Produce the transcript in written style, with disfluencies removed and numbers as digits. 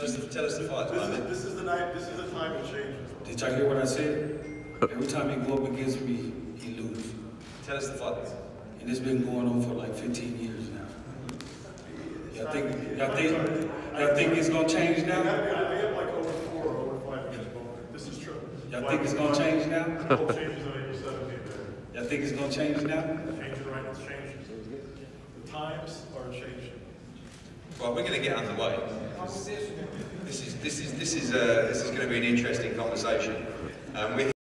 tell us the fight time. This is the night. This is the time it changes. Did y'all hear what I said? Every time he go up against me, he lose. Tell us the fight. And it's been going on for like 15 years now. Y'all think it's gonna change now? I have like over 4 or over 5 against BoMac. This is true. Y'all think it's gonna change now? The whole changes on April 17th. Y'all think it's gonna change now? Changing right, it's changing. The times are changing. Well, we're going to get underway. This is going to be an interesting conversation.